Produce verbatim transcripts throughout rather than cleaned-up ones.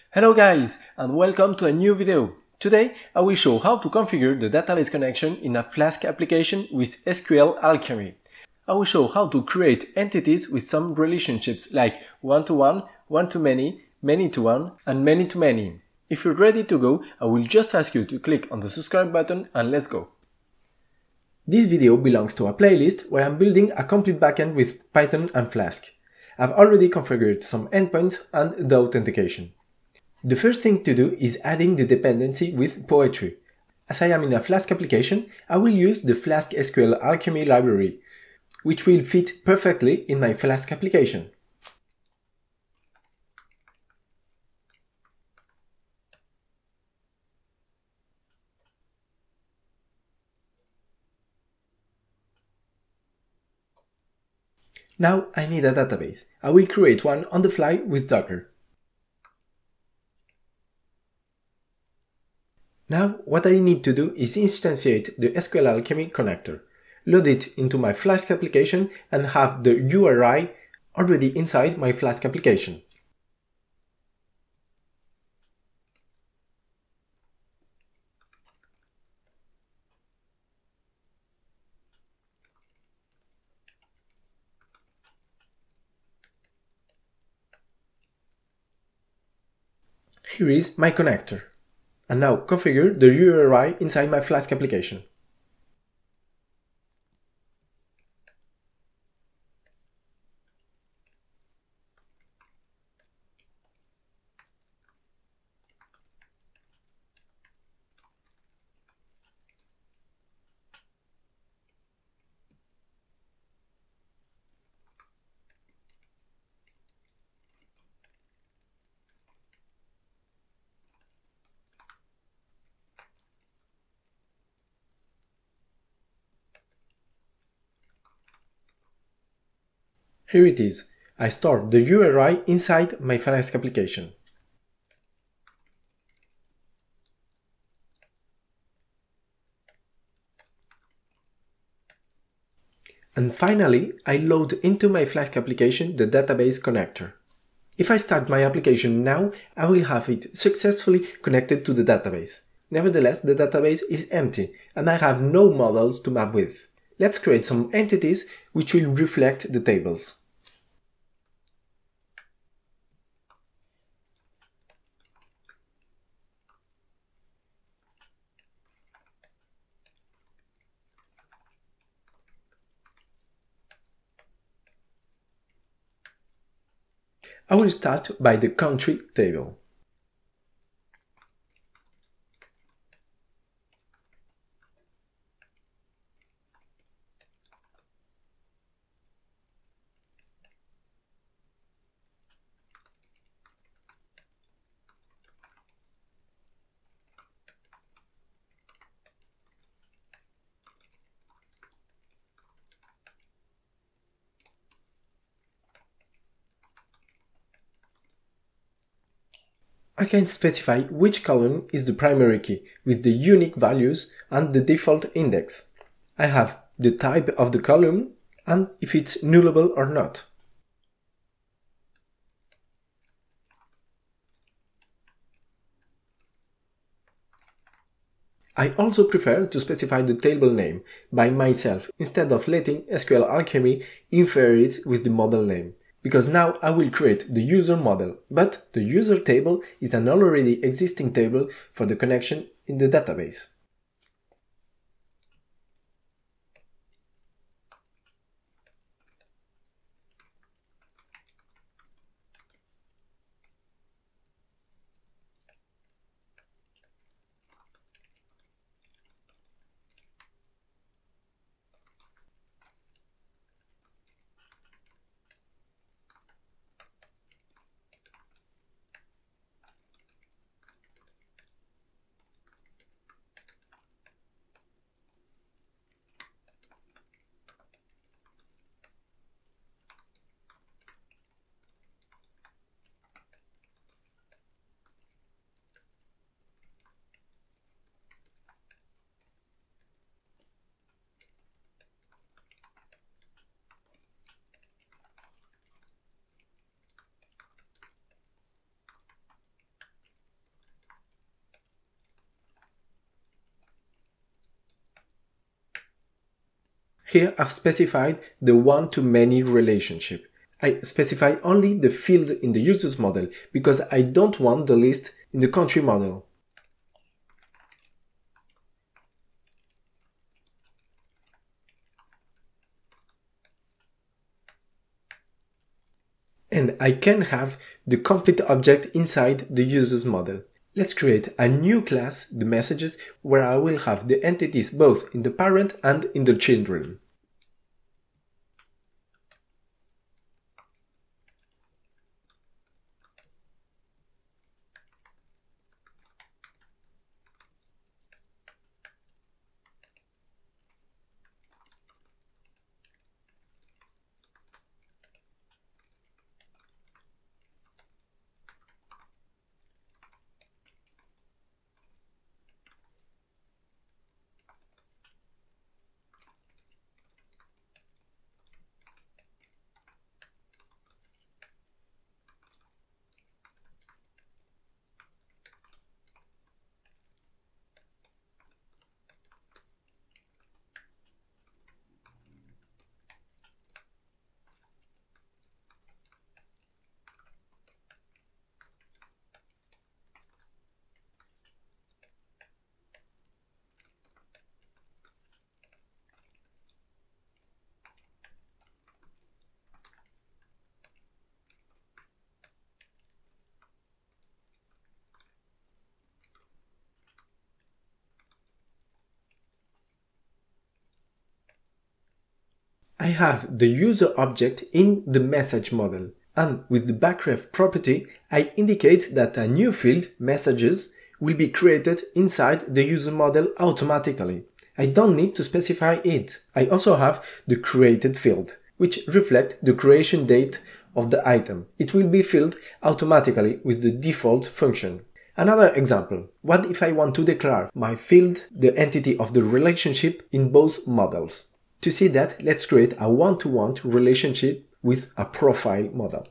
Hello guys, and welcome to a new video. Today I will show how to configure the database connection in a Flask application with SQLAlchemy. I will show how to create entities with some relationships like one-to-one, one-to-many, many-to-one, and many-to-many. If you're ready to go, I will just ask you to click on the subscribe button and let's go. This video belongs to a playlist where I'm building a complete backend with Python and Flask. I've already configured some endpoints and the authentication. The first thing to do is adding the dependency with poetry. As I am in a Flask application, I will use the Flask-SQLAlchemy library, which will fit perfectly in my Flask application. Now I need a database. I will create one on the fly with Docker. Now what I need to do is instantiate the SQLAlchemy connector, load it into my Flask application and have the U R I already inside my Flask application. Here is my connector. And now configure the U R I inside my Flask application. Here it is. I store the U R I inside my Flask application. And finally, I load into my Flask application the database connector. If I start my application now, I will have it successfully connected to the database. Nevertheless, the database is empty and I have no models to map with. Let's create some entities which will reflect the tables. I will start by the country table. I can specify which column is the primary key with the unique values and the default index. I have the type of the column and if it's nullable or not. I also prefer to specify the table name by myself instead of letting SQLAlchemy infer it with the model name. Because now I will create the user model, but the user table is an already existing table for the connection in the database. Here I've specified the one-to-many relationship. I specify only the field in the users model because I don't want the list in the country model. And I can have the complete object inside the users model. Let's create a new class, the messages, where I will have the entities both in the parent and in the children. I have the user object in the message model, and with the backref property, I indicate that a new field, messages, will be created inside the user model automatically. I don't need to specify it. I also have the created field, which reflects the creation date of the item. It will be filled automatically with the default function. Another example, what if I want to declare my field, the entity of the relationship in both models? To see that, let's create a one-to-one relationship with a profile model.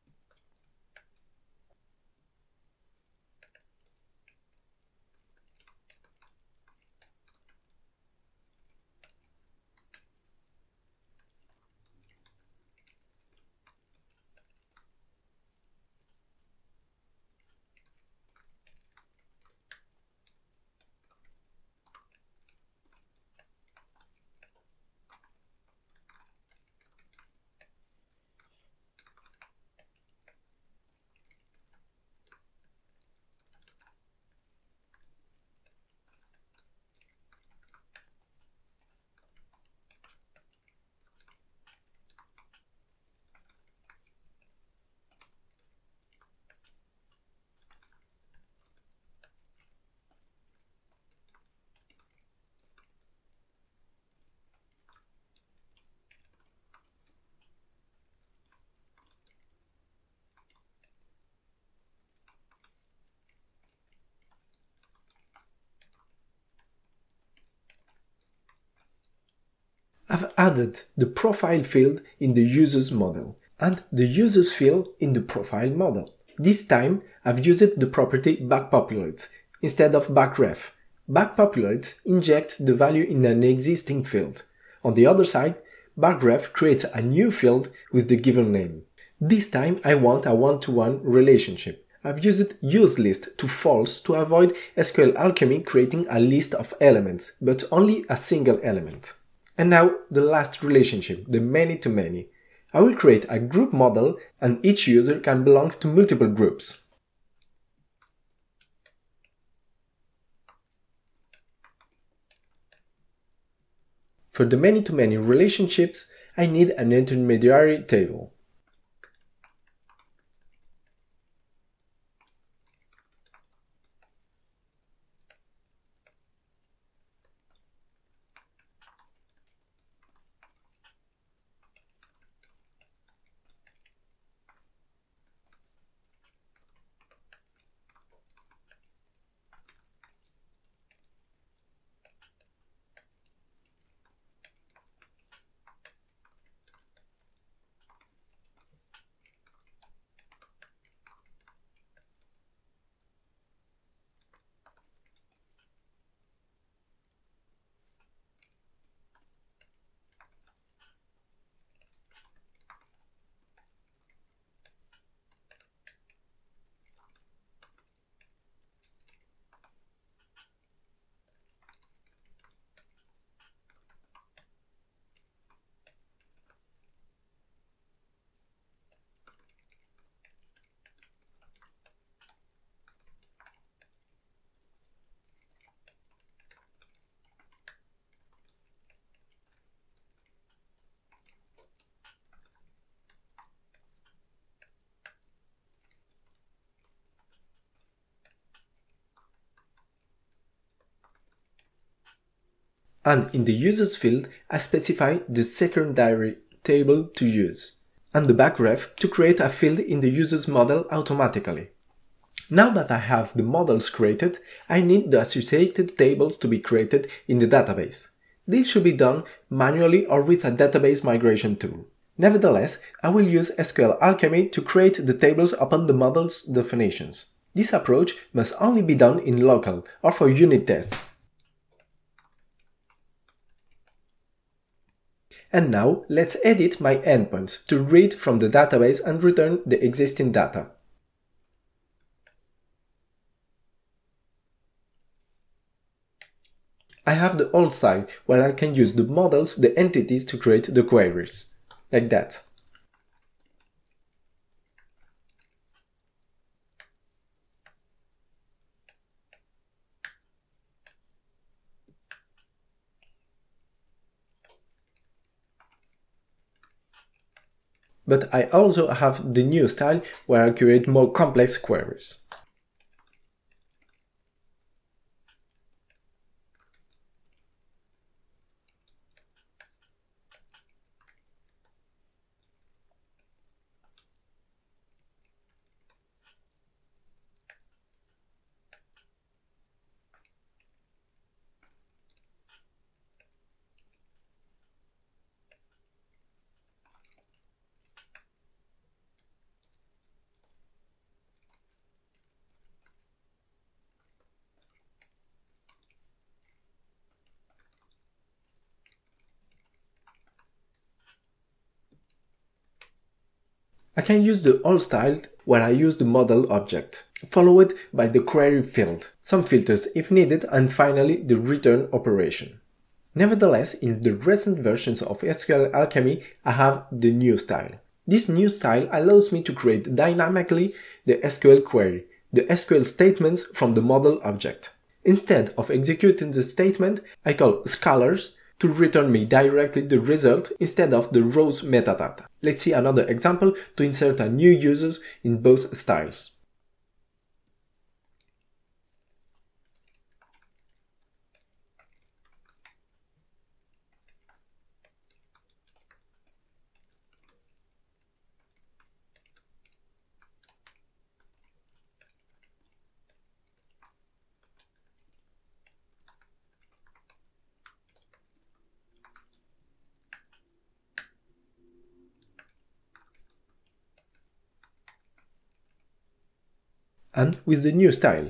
I've added the profile field in the users model and the users field in the profile model. This time I've used the property backpopulates instead of backref. Backpopulates injects the value in an existing field. On the other side, backref creates a new field with the given name. This time I want a one-to-one relationship. I've used useList to false to avoid SQLAlchemy creating a list of elements, but only a single element. And now the last relationship, the many-to-many. I will create a group model and each user can belong to multiple groups. For the many-to-many relationships, I need an intermediary table. And in the users field, I specify the secondary table to use, and the backref to create a field in the user's model automatically. Now that I have the models created, I need the associated tables to be created in the database. This should be done manually or with a database migration tool. Nevertheless, I will use SQLAlchemy to create the tables upon the model's definitions. This approach must only be done in local or for unit tests. And now let's edit my endpoints to read from the database and return the existing data. I have the old style where I can use the models, the entities to create the queries, like that. But I also have the new style where I create more complex queries. I can use the old style where I use the model object, followed by the query field, some filters if needed, and finally the return operation. Nevertheless, in the recent versions of SQLAlchemy, I have the new style. This new style allows me to create dynamically the S Q L query, the S Q L statements from the model object. Instead of executing the statement, I call scalars to return me directly the result instead of the row's metadata. Let's see another example to insert a new users in both styles. And with the new style.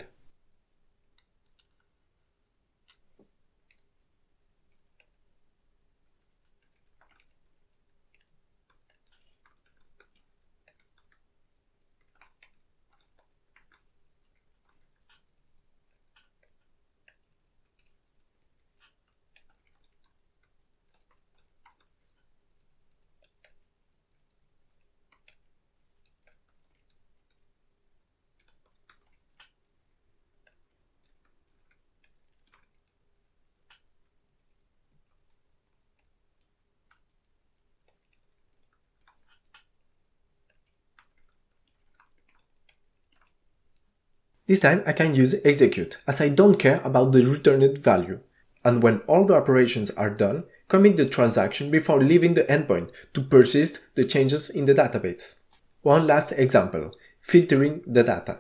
This time I can use execute, as I don't care about the returned value. And when all the operations are done, commit the transaction before leaving the endpoint to persist the changes in the database. One last example, filtering the data.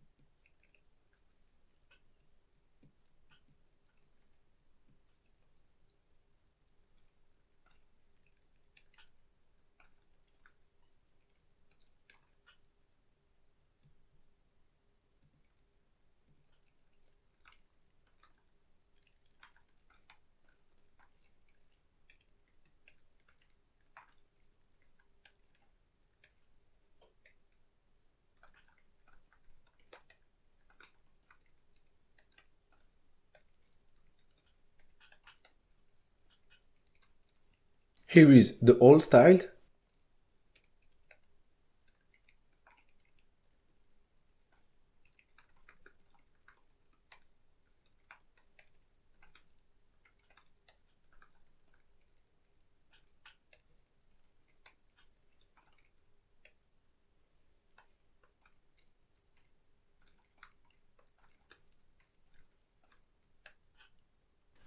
Here is the old style.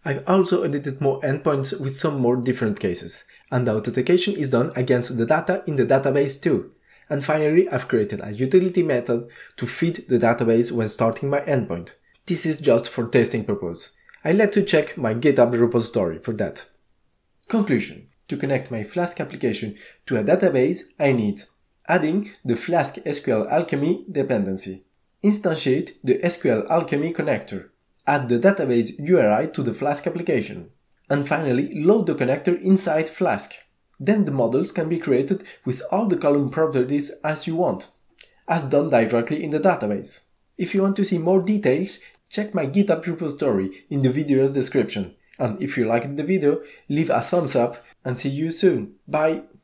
I've also edited more endpoints with some more different cases, and the authentication is done against the data in the database too. And finally, I've created a utility method to feed the database when starting my endpoint. This is just for testing purpose. I'll let you check my GitHub repository for that. Conclusion. To connect my Flask application to a database, I need adding the Flask-SQLAlchemy dependency, instantiate the SQLAlchemy connector, add the database U R I to the Flask application, and finally load the connector inside Flask. Then the models can be created with all the column properties as you want, as done directly in the database. If you want to see more details, check my GitHub repository in the video's description. And if you liked the video, leave a thumbs up and see you soon. Bye!